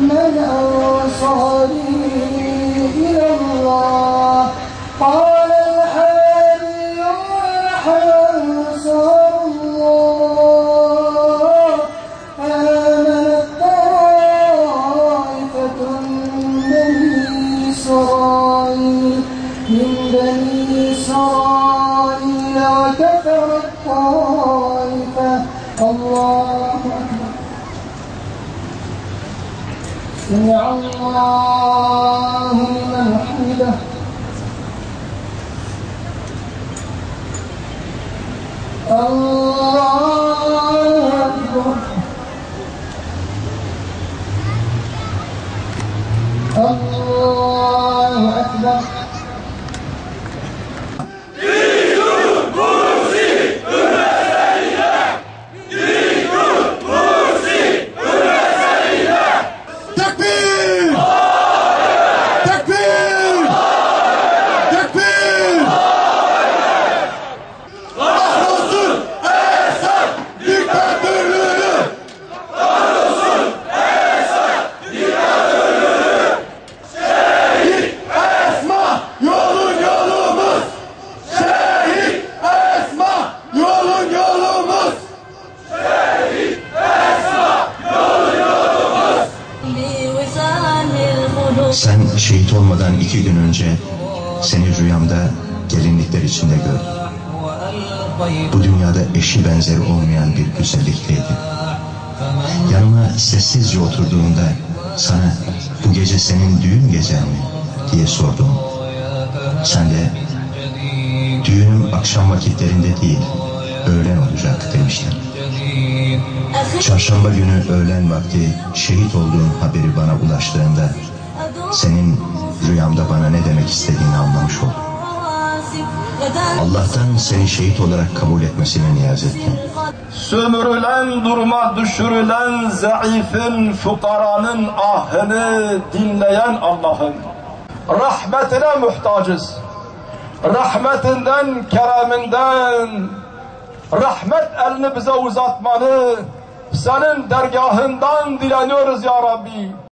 من أنصاري إلى الله قال الحاريون نحن أنصار الله آمنت طائفة من بني إسرائيل وكفرت طائفة الله أكبر سمع الله لمن حمده الله أكبر الله أكبر Sen şehit olmadan 2 gün önce seni rüyamda gelinlikler içinde gördüm. Bu dünyada eşi benzeri olmayan bir güzellikteydi. Yanıma sessizce oturduğunda sana bu gece senin düğün gecen mi diye sordum. Sen de düğünüm akşam vakitlerinde değil öğlen olacak demiştin. Çarşamba günü öğlen vakti şehit olduğun haberi bana ulaştığında senin rüyamda bana ne demek istediğini anlamış oldum. Allah'tan seni şehit olarak kabul etmesini niyaz ettim. Sömürülen, duruma düşürülen zayıfın, fukaranın ahını dinleyen Allah'ın rahmetine muhtacız. Rahmetinden, kereminden, rahmet elini bize uzatmanı senin dergahından dileniyoruz ya Rabbi.